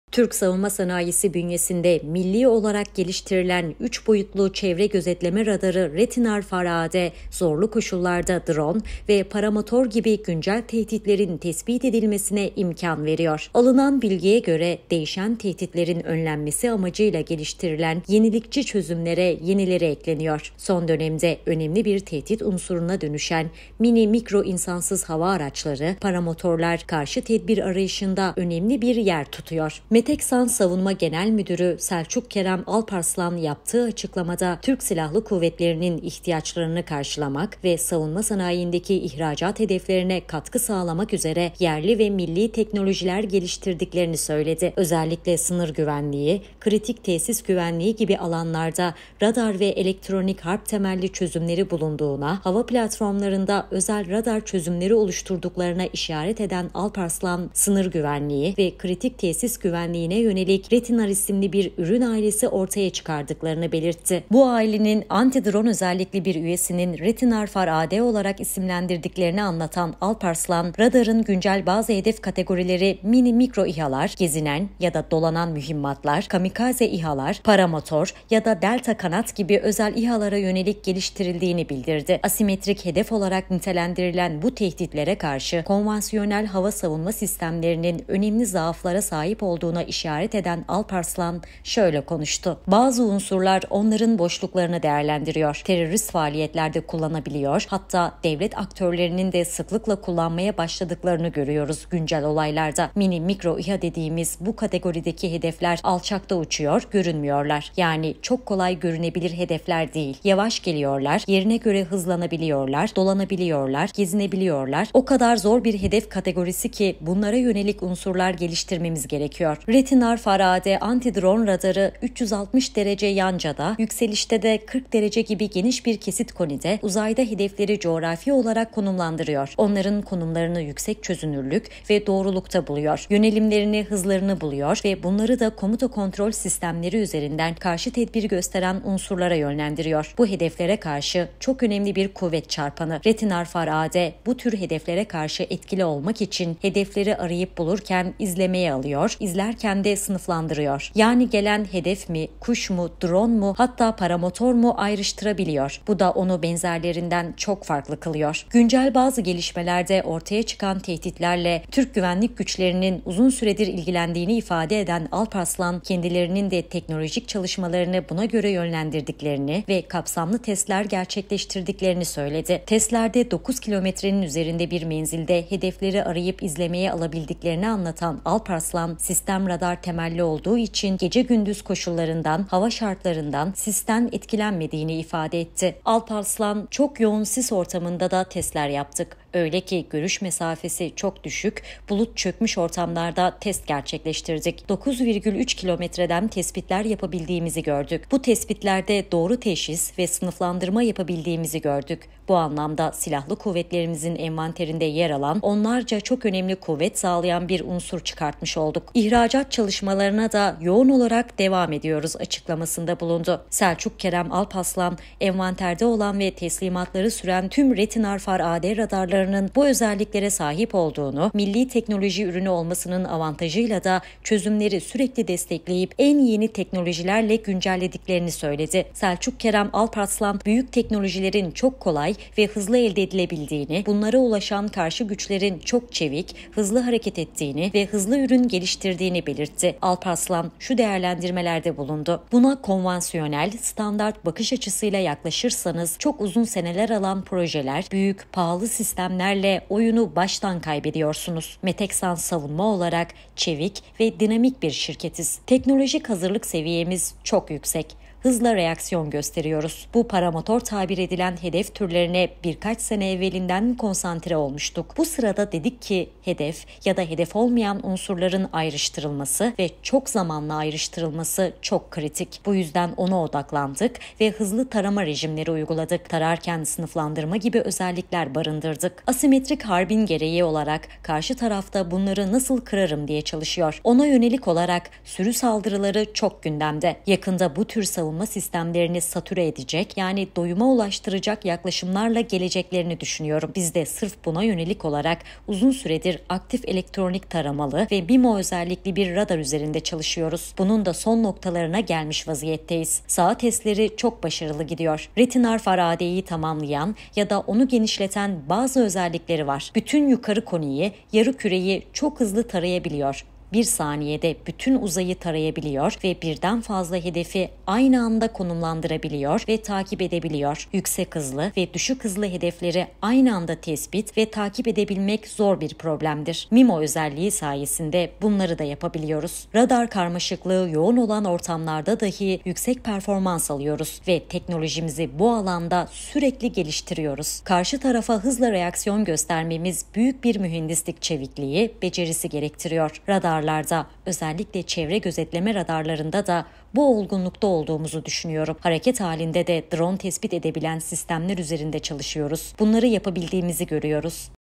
Türk savunma sanayisi bünyesinde milli olarak geliştirilen 3 boyutlu çevre gözetleme radarı Retinar-FAR-AD, zorlu koşullarda drone ve paramotor gibi güncel tehditlerin tespit edilmesine imkan veriyor. Alınan bilgiye göre değişen tehditlerin önlenmesi amacıyla geliştirilen yenilikçi çözümlere yenileri ekleniyor. Son dönemde önemli bir tehdit unsuruna dönüşen mini mikro insansız hava araçları, paramotorlar karşı tedbir arayışında önemli bir yer tutuyor. Meteksan Savunma Genel Müdürü Selçuk Kerem Alparslan yaptığı açıklamada Türk Silahlı Kuvvetleri'nin ihtiyaçlarını karşılamak ve savunma sanayindeki ihracat hedeflerine katkı sağlamak üzere yerli ve milli teknolojiler geliştirdiklerini söyledi. Özellikle sınır güvenliği, kritik tesis güvenliği gibi alanlarda radar ve elektronik harp temelli çözümleri bulunduğuna, hava platformlarında özel radar çözümleri oluşturduklarına işaret eden Alparslan, sınır güvenliği ve kritik tesis güvenliğine yönelik Retinar isimli bir ürün ailesi ortaya çıkardıklarını belirtti. Bu ailenin anti-drone özellikli bir üyesinin Retinar-FAR-AD olarak isimlendirdiklerini anlatan Alparslan, radarın güncel bazı hedef kategorileri mini mikro İHA'lar, gezinen ya da dolanan mühimmatlar, kamikaze İHA'lar, paramotor ya da delta kanat gibi özel İHA'lara yönelik geliştirildiğini bildirdi. Asimetrik hedef olarak nitelendirilen bu tehditlere karşı konvansiyonel hava savunma sistemlerinin önemli zaaflara sahip olduğuna işaret eden Alparslan şöyle konuştu. Bazı unsurlar onların boşluklarını değerlendiriyor. Terörist faaliyetlerde kullanabiliyor. Hatta devlet aktörlerinin de sıklıkla kullanmaya başladıklarını görüyoruz güncel olaylarda. Mini mikro İHA dediğimiz bu kategorideki hedefler alçakta uçuyor, görünmüyorlar. Yani çok kolay görünebilir hedefler değil. Yavaş geliyorlar, yerine göre hızlanabiliyorlar, dolanabiliyorlar, gezinebiliyorlar. O kadar zor bir hedef kategorisi ki bunlara yönelik unsurlar geliştirmemiz gerekiyor. Retinar-FAR-AD anti-drone radarı 360 derece yancada, yükselişte de 40 derece gibi geniş bir kesit konide uzayda hedefleri coğrafi olarak konumlandırıyor. Onların konumlarını yüksek çözünürlük ve doğrulukta buluyor. Yönelimlerini, hızlarını buluyor ve bunları da komuta kontrol sistemleri üzerinden karşı tedbir gösteren unsurlara yönlendiriyor. Bu hedeflere karşı çok önemli bir kuvvet çarpanı. Retinar-FAR-AD bu tür hedeflere karşı etkili olmak için hedefleri arayıp bulurken izlemeye alıyor, izlerken de sınıflandırıyor. Yani gelen hedef mi, kuş mu, drone mu, hatta paramotor mu ayrıştırabiliyor. Bu da onu benzerlerinden çok farklı kılıyor. Güncel bazı gelişmelerde ortaya çıkan tehditlerle Türk güvenlik güçlerinin uzun süredir ilgilendiğini ifade eden Alparslan, kendilerinin de teknolojik çalışmalarını buna göre yönlendirdiklerini ve kapsamlı testler gerçekleştirdiklerini söyledi. Testlerde 9 kilometrenin üzerinde bir menzilde hedefleri arayıp izlemeye alabildiklerini anlatan Alparslan, sistem radar temelli olduğu için gece gündüz koşullarından, hava şartlarından sisten etkilenmediğini ifade etti. Alparslan, çok yoğun sis ortamında da testler yaptık. Öyle ki görüş mesafesi çok düşük, bulut çökmüş ortamlarda test gerçekleştirdik. 9,3 kilometreden tespitler yapabildiğimizi gördük. Bu tespitlerde doğru teşhis ve sınıflandırma yapabildiğimizi gördük. Bu anlamda silahlı kuvvetlerimizin envanterinde yer alan onlarca çok önemli kuvvet sağlayan bir unsur çıkartmış olduk. İhracat çalışmalarına da yoğun olarak devam ediyoruz açıklamasında bulundu. Selçuk Kerem Alparslan, envanterde olan ve teslimatları süren tüm Retinar-FAR-AD radarlarının bu özelliklere sahip olduğunu, milli teknoloji ürünü olmasının avantajıyla da çözümleri sürekli destekleyip en yeni teknolojilerle güncellediklerini söyledi. Selçuk Kerem Alparslan, büyük teknolojilerin çok kolay ve hızlı elde edilebildiğini, bunlara ulaşan karşı güçlerin çok çevik, hızlı hareket ettiğini ve hızlı ürün geliştirdiğini belirtti. Alparslan şu değerlendirmelerde bulundu. Buna konvansiyonel, standart bakış açısıyla yaklaşırsanız çok uzun seneler alan projeler, büyük, pahalı sistemlerle oyunu baştan kaybediyorsunuz. Meteksan Savunma olarak çevik ve dinamik bir şirketiz. Teknolojik hazırlık seviyemiz çok yüksek. Hızla reaksiyon gösteriyoruz. Bu paramotor tabir edilen hedef türlerine birkaç sene evvelinden konsantre olmuştuk. Bu sırada dedik ki hedef ya da hedef olmayan unsurların ayrıştırılması ve çok zamanla ayrıştırılması çok kritik. Bu yüzden ona odaklandık ve hızlı tarama rejimleri uyguladık. Tararken sınıflandırma gibi özellikler barındırdık. Asimetrik harbin gereği olarak karşı tarafta bunları nasıl kırarım diye çalışıyor. Ona yönelik olarak sürü saldırıları çok gündemde. Yakında bu tür savunma savunma sistemlerini satüre edecek, yani doyuma ulaştıracak yaklaşımlarla geleceklerini düşünüyorum. Biz de sırf buna yönelik olarak uzun süredir aktif elektronik taramalı ve MIMO özellikli bir radar üzerinde çalışıyoruz. Bunun da son noktalarına gelmiş vaziyetteyiz. Saha testleri çok başarılı gidiyor. Retinar Faraday'i tamamlayan ya da onu genişleten bazı özellikleri var. Bütün yukarı koniyi, yarı küreyi çok hızlı tarayabiliyor. 1 saniyede bütün uzayı tarayabiliyor ve birden fazla hedefi aynı anda konumlandırabiliyor ve takip edebiliyor. Yüksek hızlı ve düşük hızlı hedefleri aynı anda tespit ve takip edebilmek zor bir problemdir. MIMO özelliği sayesinde bunları da yapabiliyoruz. Radar karmaşıklığı yoğun olan ortamlarda dahi yüksek performans alıyoruz ve teknolojimizi bu alanda sürekli geliştiriyoruz. Karşı tarafa hızla reaksiyon göstermemiz büyük bir mühendislik çevikliği, becerisi gerektiriyor. Radarlarda, özellikle çevre gözetleme radarlarında da bu olgunlukta olduğumuzu düşünüyorum. Hareket halinde de drone tespit edebilen sistemler üzerinde çalışıyoruz. Bunları yapabildiğimizi görüyoruz.